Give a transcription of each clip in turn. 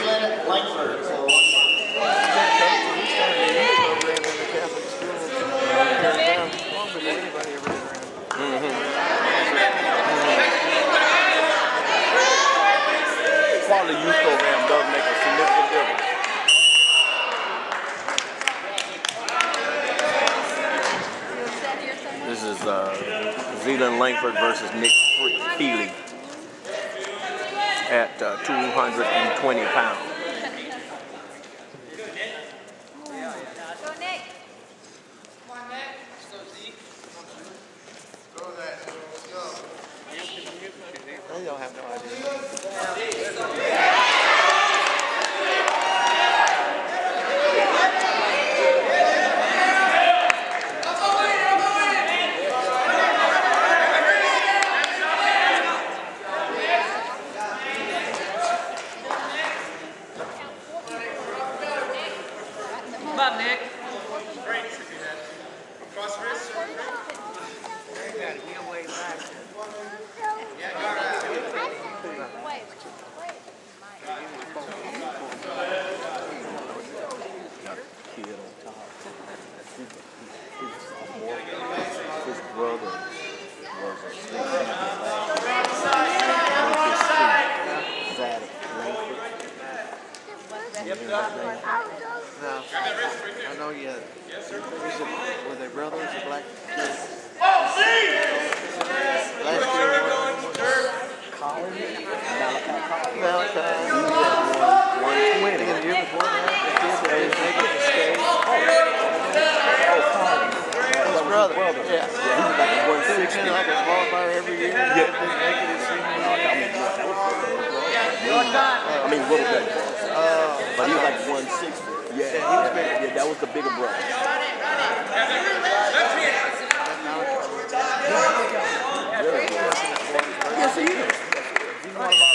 Zealand Langford. So. Quality youth program does make a significant difference. This is Zealand Langford versus Nick Feely at 220 pounds. Go, Nick. Come on, Nick. Let's go, Zeke. Go there. Let's go. They don't have no idea. Come on, Nick. Great. Cross wrist. They got to get way back. Yeah, got it. Kid on top. He's a sophomore. His brother was a state champion last year. No, I know yet. Yes, sir. Were they brothers or black kids? Oh, see! Last year, Malachi. And the year before that, the kid that didn't make it to state. His brother. Yeah. He was like He was kind of like a qualifier every year. He didn't make it his senior year. I mean, little bit. But he was like 160. Yeah, he was big. Yeah, that was the bigger brother. Yes, he is. You know about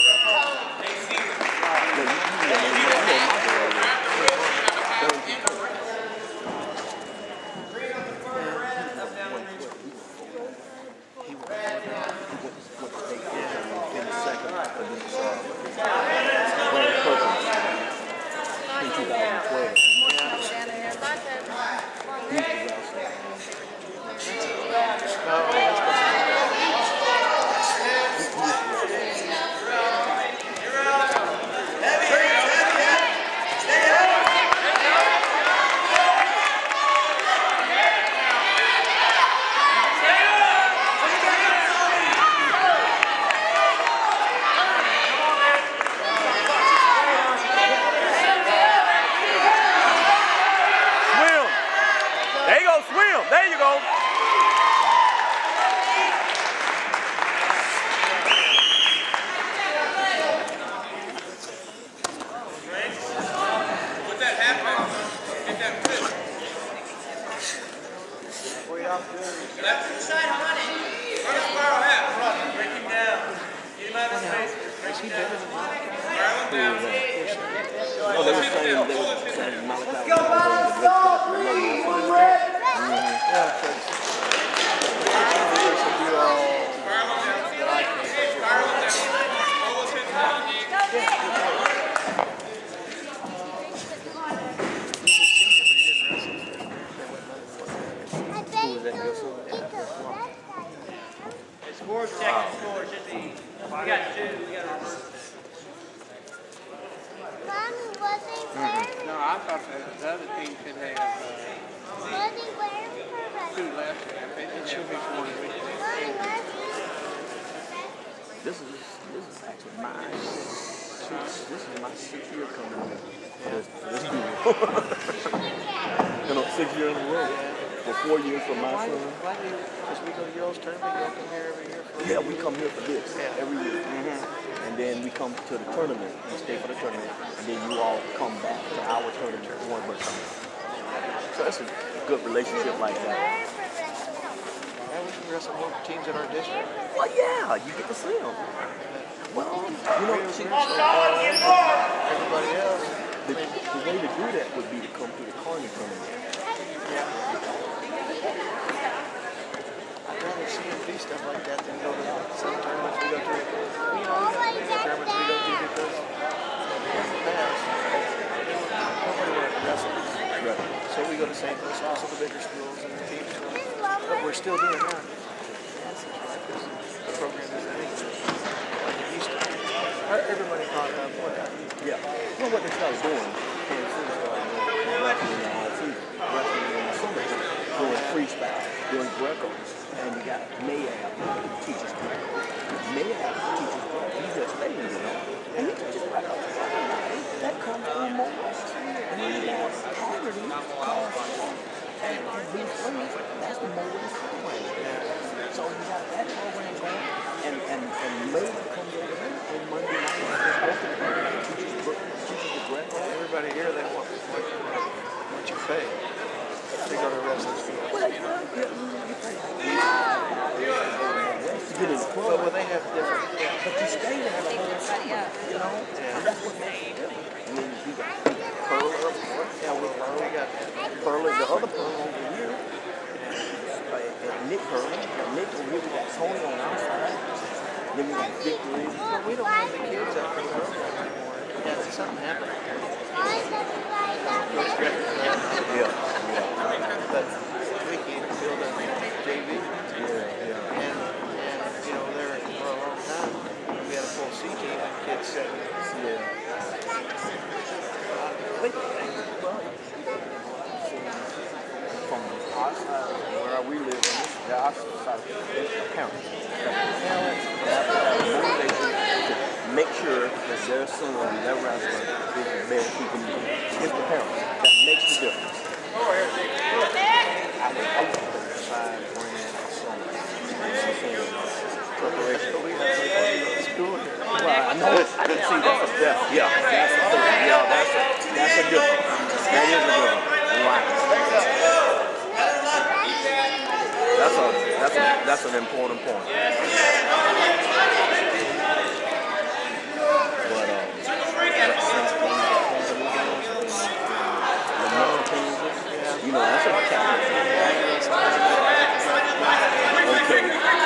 there you go. With that happen, get that flip. Left inside, honey. Run a spiral half. Run. Break him down. Get him out of space. Break him down. Spiral him down. Oh, they were saying Malachi. Let's go, let's go. Score, second score should be. We got two. We got our first. Mommy, was he where? No, I thought the other team could have Was he where for two left. It should be 4 weeks. Mommy, where's This is actually mine. This is my 6th year coming up. This you know, 6 years in a row. For 4 years for my son. Why do you, because we go to y'all's tournament, y'all come here every year? Yeah, we come here for this every year. And then we come to the tournament and stay for the tournament. And then you all come back to our tournament one more time. So that's a good relationship like that. Yeah, we can wrestle more teams in our district. Well, yeah, you get to see them. Well, you know, Everybody else. the way to do that would be to come to the Carney tournament. I'd rather see them do stuff like that than go to some tournaments we go to. You know, we got tournaments we go to because in the past, go to St. Louis, also the bigger schools and the teams. This is one But more. we're still doing that. The program is like it used to be. Everybody caught up. Yeah. Well, what they started doing, Kansas City started doing wrestling in all season, wrestling in the summer, doing freestyle, doing Greco, and you got Mayab who teaches Greco. Mayab teaches Greco. He's just lady, you know, and he teaches Greco. That comes from Morehouse. And then you got Haggerty, and he's free. That's the Morehouse program. So you got that program going, and Mayab comes over here on Monday night. Teaches the Greco. Everybody here, they want what you pay to go to wrestling school. Well, you pay to get in the club. But when they have different, But you stay there the whole summer, you know? And that's what makes it different. And then you got Pearl up front. Yeah, we got Pearl is the other Pearl over here. And Nick Pearl. Nick over here, we got Tony on our side. Then we got Victory. but we don't have the kids out for the program anymore. Yeah, something happened. Why does everybody got Yeah. But we can't build a JV. Yeah. And you know, there for a long time, we had a full C team and kids said, From our side, where we live, on our side, it's parents. To make sure that their son, their wrestler, is there keeping you. It's the parents. That makes the difference. I used to pay $5 grand a summer. Preparation. but we have to go to school here. Well, I know it. I didn't see that. Yeah, that's a thing. Yeah, that's a difference. That is a difference. Right. That's an important point. But you know, that's a challenge. Okay.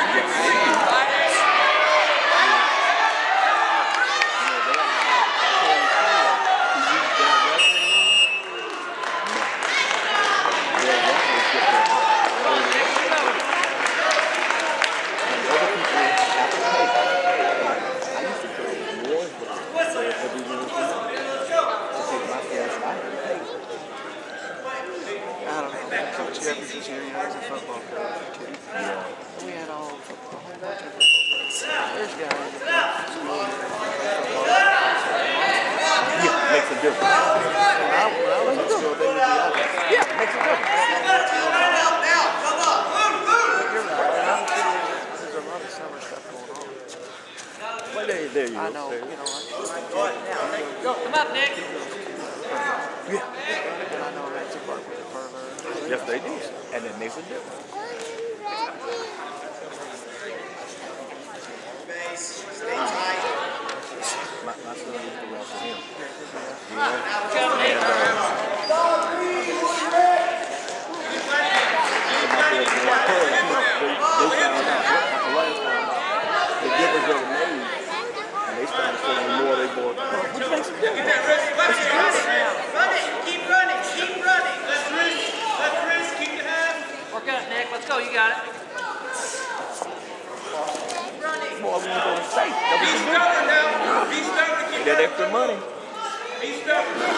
I don't know. Coach Jeffers was here, you know, he's a football coach. We had all football, a whole bunch of football. There's guys that school here. Yeah, makes a difference. When I was in school, they would be out there. Yeah, makes a difference. You're right. I'm sure there's a lot of summer stuff going on. Well, there you go. I know, There. you know, Come up, Nick. Yeah. and I know that's a part with the further. Yes, they do. And it makes a difference. My son used to wrestle him. You know? The difference that it made, and they started saying more they bought. Which makes a difference. Run it. Keep running. Keep running. Let's wrist. Let's wrist. Keep your hand. Work out, Nick. Let's go. You got it. Keep running. Boy, we ain't gonna say. Be stubborn now. Be stubborn. Keep That running. extra money. Be stubborn.